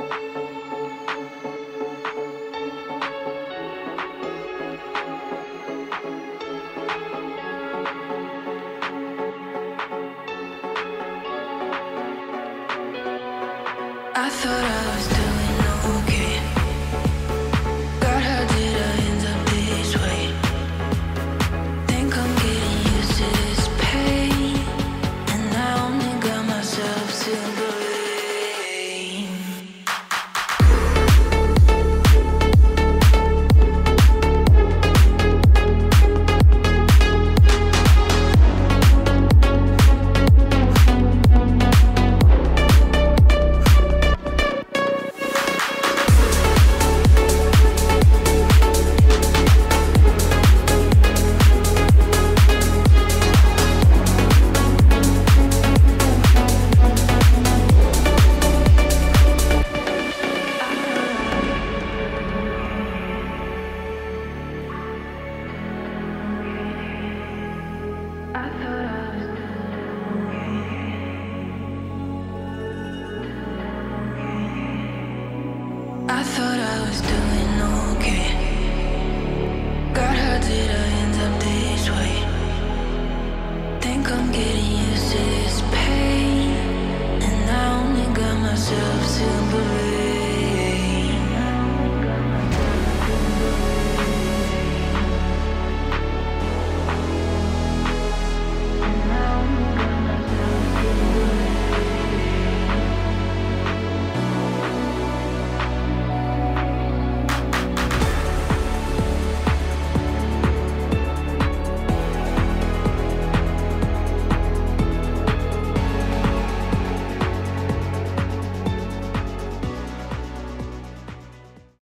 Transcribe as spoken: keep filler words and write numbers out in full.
I thought I was doing okay. God, how did I end up this way? Think I'm getting used to this pain, and I only got myself to blame. I thought I was doing okay. God, how did I end up this way? Think I'm getting used to this pain, and I only got myself to